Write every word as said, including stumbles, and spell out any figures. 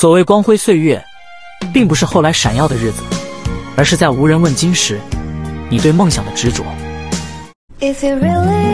所谓光辉岁月，并不是后来闪耀的日子，而是在无人问津时，你对梦想的执着。If you really